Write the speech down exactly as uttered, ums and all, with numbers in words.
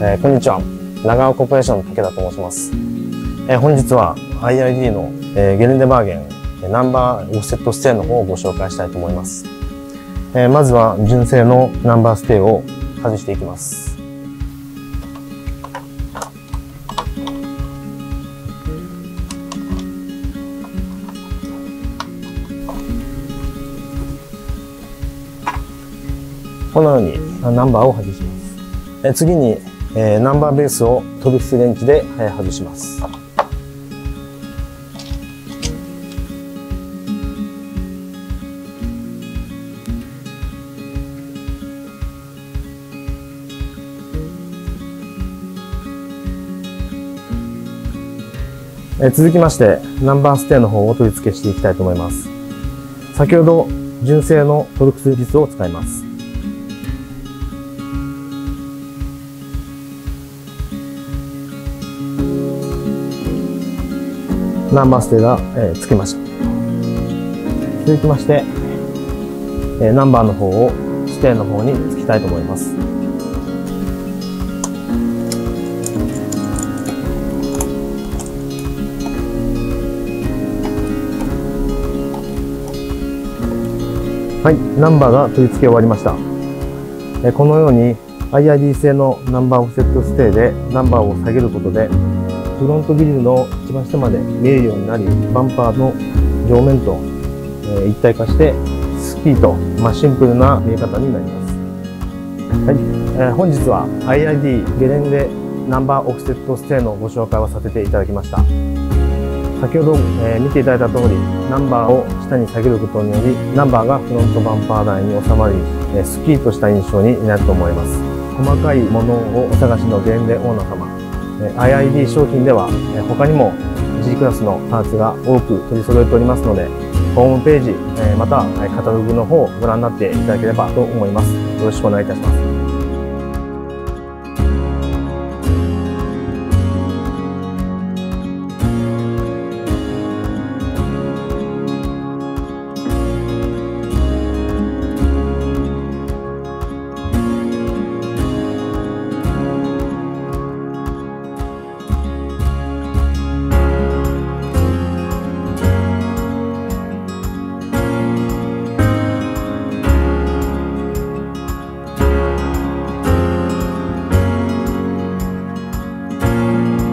えー、こんにちは。長尾コーポレーションの武田と申します。えー、本日は アイアイディー の、えー、ゲレンデバーゲンナンバーオフセットステイの方をご紹介したいと思います。えー、まずは純正のナンバーステイを外していきます。このようにナンバーを外します。えー、次にえー、ナンバーベースを飛び出レンチで、えー、外します。えー、続きましてナンバーステイの方を取り付けしていきたいと思います。先ほど純正のトルクスビスを使います。ナンバーステイが、えー、つきました。続きまして、えー、ナンバーの方をステイの方につきたいと思います。はい、ナンバーが取り付け終わりました。えー、このように アイアイディー 製のナンバーオフセットステイでナンバーを下げることでフロントグリルの一番下まで見えるようになり、バンパーの上面と一体化してスキーと、まあ、シンプルな見え方になります。はい、えー、本日は アイアイディー ゲレンデナンバーオフセットステイのご紹介をさせていただきました。先ほど、えー、見ていただいた通りナンバーを下に下げることによりナンバーがフロントバンパー台に収まり、えー、スキーとした印象になると思います。細かいものをお探しのゲレンデオーナー様、アイアイディー 商品では他にも G クラスのパーツが多く取り揃えておりますので、ホームページまたはカタログの方をご覧になっていただければと思います。よろしくお願いいたします。